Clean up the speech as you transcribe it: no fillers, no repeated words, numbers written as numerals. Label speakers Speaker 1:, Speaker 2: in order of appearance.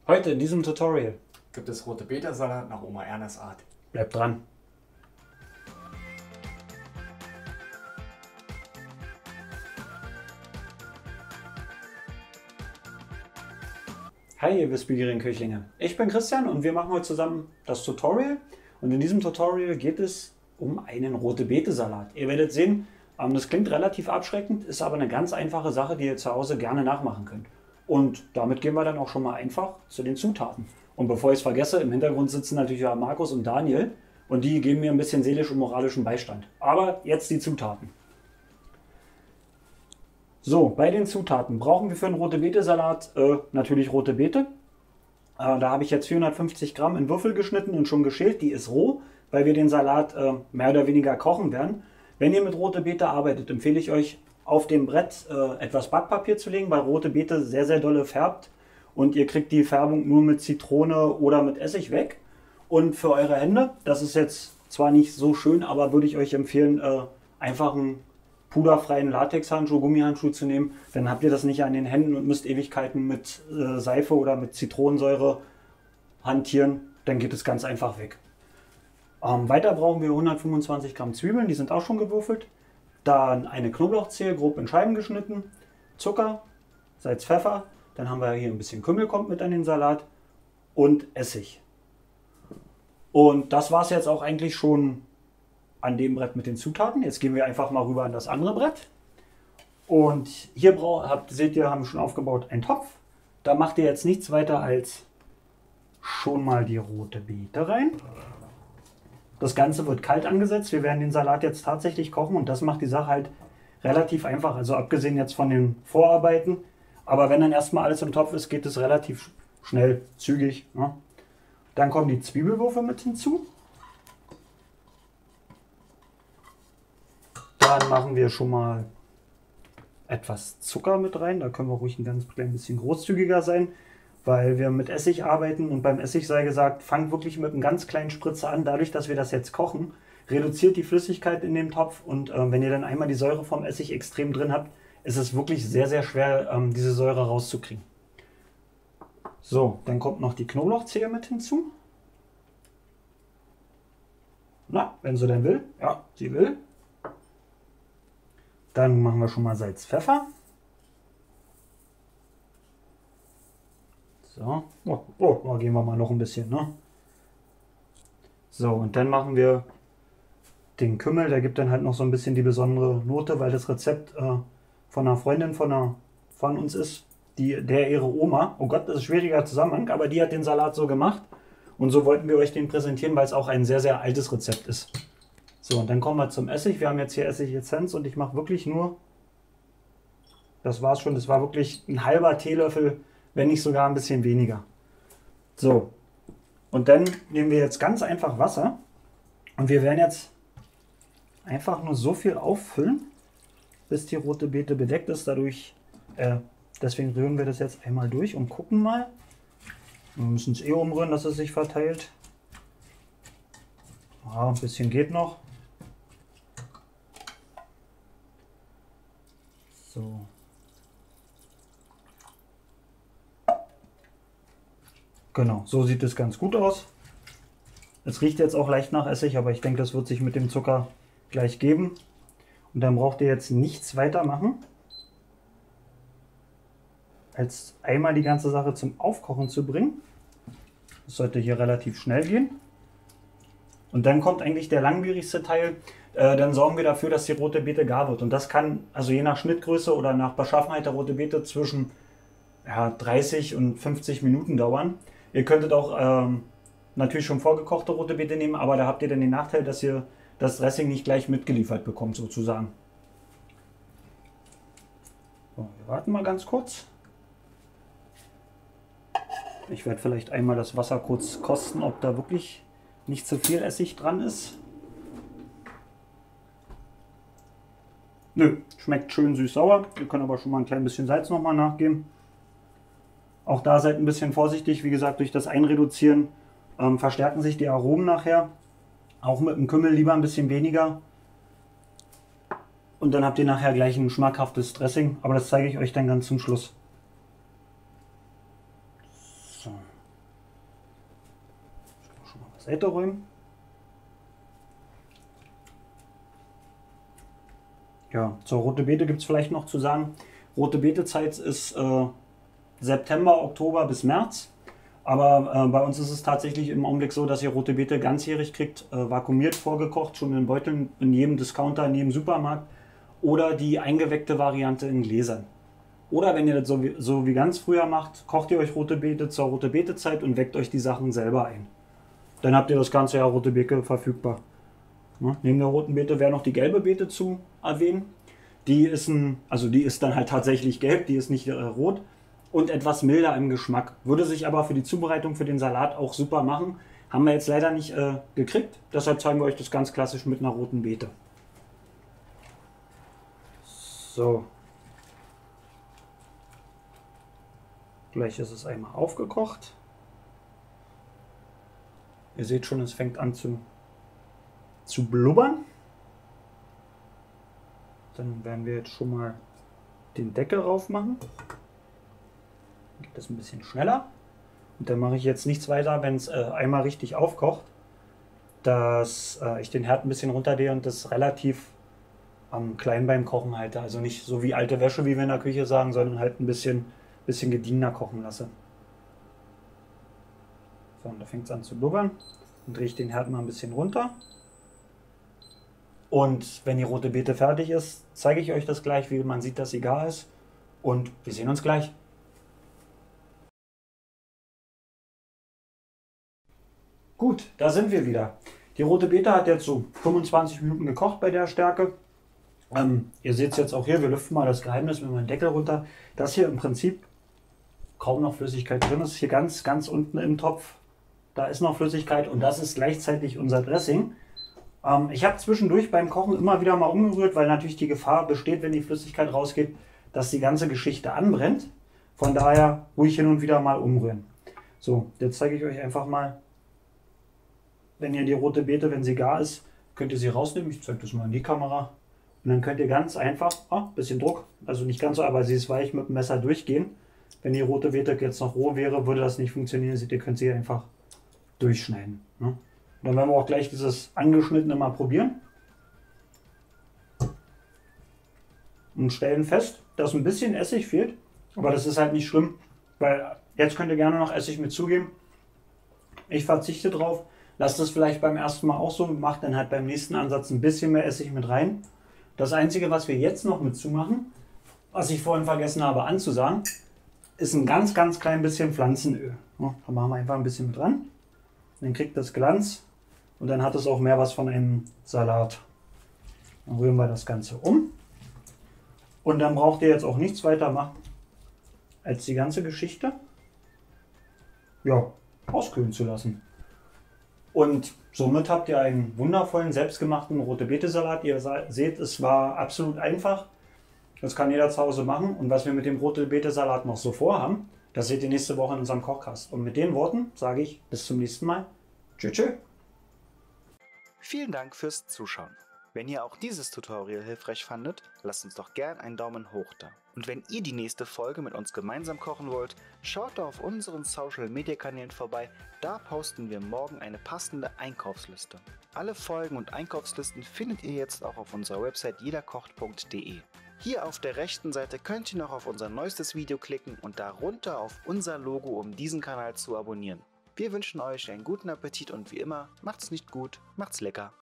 Speaker 1: Heute in diesem Tutorial
Speaker 2: gibt es rote Betesalat nach Oma Ernas Art.
Speaker 1: bleibt dran. Hi ihr wissbegierigen Köchlinge, ich bin Christian und wir machen heute zusammen das Tutorial und in diesem Tutorial geht es um einen rote Beete Salat. Ihr werdet sehen, das klingt relativ abschreckend, ist aber eine ganz einfache Sache, die ihr zu Hause gerne nachmachen könnt. Und damit gehen wir dann auch schon mal einfach zu den Zutaten. Und bevor ich es vergesse, im Hintergrund sitzen natürlich auch Markus und Daniel und die geben mir ein bisschen seelisch und moralischen Beistand. Aber jetzt die Zutaten. So, bei den Zutaten brauchen wir für einen rote Beete Salat natürlich rote Beete. Da habe ich jetzt 450 Gramm in Würfel geschnitten und schon geschält. Die ist roh, weil wir den Salat mehr oder weniger kochen werden. Wenn ihr mit rote Beete arbeitet, empfehle ich euch auf dem Brett etwas Backpapier zu legen, weil rote Beete sehr, sehr dolle färbt. Und ihr kriegt die Färbung nur mit Zitrone oder mit Essig weg. Und für eure Hände, das ist jetzt zwar nicht so schön, aber würde ich euch empfehlen, einfach einen puderfreien Latexhandschuh, Gummihandschuh zu nehmen. Dann habt ihr das nicht an den Händen und müsst Ewigkeiten mit Seife oder mit Zitronensäure hantieren. Dann geht es ganz einfach weg. Weiter brauchen wir 125 Gramm Zwiebeln, die sind auch schon gewürfelt. Dann eine Knoblauchzehe, grob in Scheiben geschnitten. Zucker, Salz, Pfeffer. Dann haben wir hier ein bisschen Kümmel, kommt mit an den Salat. Und Essig. Und das war es jetzt auch eigentlich schon an dem Brett mit den Zutaten. Jetzt gehen wir einfach mal rüber an das andere Brett. Und hier seht ihr, haben wir schon aufgebaut, einen Topf. Da macht ihr jetzt nichts weiter als schon mal die rote Beete rein. Das Ganze wird kalt angesetzt. Wir werden den Salat jetzt tatsächlich kochen und das macht die Sache halt relativ einfach. Also abgesehen jetzt von den Vorarbeiten. Aber wenn dann erstmal alles im Topf ist, geht es relativ schnell, zügig. Ne? Dann kommen die Zwiebelwürfel mit hinzu. Dann machen wir schon mal etwas Zucker mit rein. Da können wir ruhig ein ganz klein bisschen großzügiger sein, weil wir mit Essig arbeiten. Und beim Essig sei gesagt, fangt wirklich mit einem ganz kleinen Spritzer an. Dadurch, dass wir das jetzt kochen, reduziert die Flüssigkeit in dem Topf. Und wenn ihr dann einmal die Säure vom Essig extrem drin habt, ist es wirklich sehr, sehr schwer, diese Säure rauszukriegen. So, dann kommt noch die Knoblauchzehe mit hinzu. Na, wenn sie denn will. Ja, sie will. Dann machen wir schon mal Salz, Pfeffer. So, da gehen wir mal noch ein bisschen. Ne? So, und dann machen wir den Kümmel. Der gibt dann halt noch so ein bisschen die besondere Note, weil das Rezept von einer Freundin von uns ist, der ihre Oma, oh Gott, das ist ein schwieriger Zusammenhang, aber die hat den Salat so gemacht. Und so wollten wir euch den präsentieren, weil es auch ein sehr, sehr altes Rezept ist. So, und dann kommen wir zum Essig. Wir haben jetzt hier Essig-Essenz und ich mache wirklich nur, das war's schon, das war wirklich ein halber Teelöffel, wenn nicht sogar ein bisschen weniger. So, und dann nehmen wir jetzt ganz einfach Wasser und wir werden jetzt einfach nur so viel auffüllen, bis die rote Beete bedeckt ist. Deswegen rühren wir das jetzt einmal durch und gucken mal. Wir müssen es umrühren, dass es sich verteilt. Ja, ein bisschen geht noch. So. Genau, so sieht es ganz gut aus. Es riecht jetzt auch leicht nach Essig, aber ich denke, das wird sich mit dem Zucker gleich geben. Und dann braucht ihr jetzt nichts weiter machen, als einmal die ganze Sache zum Aufkochen zu bringen. Das sollte hier relativ schnell gehen. Und dann kommt eigentlich der langwierigste Teil. Dann sorgen wir dafür, dass die rote Beete gar wird. Und das kann, also je nach Schnittgröße oder nach Beschaffenheit der rote Beete, zwischen 30 und 50 Minuten dauern. Ihr könntet auch natürlich schon vorgekochte rote Beete nehmen, aber da habt ihr dann den Nachteil, dass ihr das Dressing nicht gleich mitgeliefert bekommt, sozusagen. So, wir warten mal ganz kurz. Ich werde vielleicht einmal das Wasser kurz kosten, ob da wirklich nicht zu viel Essig dran ist. Nö, schmeckt schön süß-sauer. Ihr könnt aber schon mal ein klein bisschen Salz nochmal nachgeben. Auch da seid ein bisschen vorsichtig. Wie gesagt, durch das Einreduzieren verstärken sich die Aromen nachher. Auch mit dem Kümmel lieber ein bisschen weniger. Und dann habt ihr nachher gleich ein schmackhaftes Dressing. Aber das zeige ich euch dann ganz zum Schluss. So. Seite räumen. Ja, zur Rote Beete gibt es vielleicht noch zu sagen, Rote Beete-Zeit ist September, Oktober bis März. Aber bei uns ist es tatsächlich im Augenblick so, dass ihr Rote Beete ganzjährig kriegt, vakuumiert, vorgekocht, schon in Beuteln, in jedem Discounter, in jedem Supermarkt. Oder die eingeweckte Variante in Gläsern. Oder wenn ihr das so wie ganz früher macht, kocht ihr euch Rote Beete zur Rote Beete-Zeit und weckt euch die Sachen selber ein. Dann habt ihr das ganze Jahr Rote Beete verfügbar. Ja, neben der Roten Beete wäre noch die gelbe Beete zu erwähnen. Die ist dann halt tatsächlich gelb, die ist nicht rot und etwas milder im Geschmack. Würde sich aber für die Zubereitung für den Salat auch super machen. Haben wir jetzt leider nicht gekriegt, deshalb zeigen wir euch das ganz klassisch mit einer Roten Beete. So. Gleich ist es einmal aufgekocht. Ihr seht schon, es fängt an zu blubbern. Dann werden wir jetzt schon mal den Deckel drauf machen. Dann geht das ein bisschen schneller. Und dann mache ich jetzt nichts weiter, wenn es einmal richtig aufkocht, dass ich den Herd ein bisschen runterdrehe und das relativ klein beim Kochen halte. Also nicht so wie alte Wäsche, wie wir in der Küche sagen, sondern halt ein bisschen gediegener kochen lasse. So, und da fängt es an zu blubbern. Dann drehe ich den Herd mal ein bisschen runter. Und wenn die Rote Beete fertig ist, zeige ich euch das gleich, wie man sieht, dass sie gar ist. Und wir sehen uns gleich. Gut, da sind wir wieder. Die Rote Beete hat jetzt so 25 Minuten gekocht bei der Stärke. Ihr seht es jetzt auch hier, wir lüften mal das Geheimnis mit meinem Deckel runter. Das hier im Prinzip kaum noch Flüssigkeit drin ist. Hier ganz, ganz unten im Topf, da ist noch Flüssigkeit und das ist gleichzeitig unser Dressing. Ich habe zwischendurch beim Kochen immer wieder mal umgerührt, weil natürlich die Gefahr besteht, wenn die Flüssigkeit rausgeht, dass die ganze Geschichte anbrennt. Von daher ruhig hin und wieder mal umrühren. So, jetzt zeige ich euch einfach mal, wenn ihr die Rote Beete, wenn sie gar ist, könnt ihr sie rausnehmen. Ich zeige das mal in die Kamera. Und dann könnt ihr ganz einfach, bisschen Druck, also nicht ganz so, aber sie ist weich, mit dem Messer durchgehen. Wenn die Rote Beete jetzt noch roh wäre, würde das nicht funktionieren. Seht ihr, könnt sie einfach durchschneiden. Ne? Dann werden wir auch gleich dieses angeschnittene mal probieren. Und stellen fest, dass ein bisschen Essig fehlt. Aber das ist halt nicht schlimm, weil jetzt könnt ihr gerne noch Essig mit zugeben. Ich verzichte drauf. Lasst es vielleicht beim ersten Mal auch so. Macht dann halt beim nächsten Ansatz ein bisschen mehr Essig mit rein. Das Einzige, was wir jetzt noch mit zumachen, was ich vorhin vergessen habe anzusagen, ist ein ganz, ganz klein bisschen Pflanzenöl. Ja, da machen wir einfach ein bisschen mit dran. Dann kriegt das Glanz. Und dann hat es auch mehr was von einem Salat. Dann rühren wir das Ganze um. Und dann braucht ihr jetzt auch nichts weiter machen, als die ganze Geschichte auskühlen zu lassen. Und somit habt ihr einen wundervollen, selbstgemachten Rote Beete Salat. Ihr seht, es war absolut einfach. Das kann jeder zu Hause machen. Und was wir mit dem Rote Beete Salat noch so vorhaben, das seht ihr nächste Woche in unserem Kochcast. Und mit den Worten sage ich bis zum nächsten Mal. Tschüss, tschüss.
Speaker 3: Vielen Dank fürs Zuschauen. Wenn ihr auch dieses Tutorial hilfreich fandet, lasst uns doch gern einen Daumen hoch da. Und wenn ihr die nächste Folge mit uns gemeinsam kochen wollt, schaut doch auf unseren Social Media Kanälen vorbei, da posten wir morgen eine passende Einkaufsliste. Alle Folgen und Einkaufslisten findet ihr jetzt auch auf unserer Website jederkocht.de. Hier auf der rechten Seite könnt ihr noch auf unser neuestes Video klicken und darunter auf unser Logo, um diesen Kanal zu abonnieren. Wir wünschen euch einen guten Appetit und wie immer, macht's nicht gut, macht's lecker.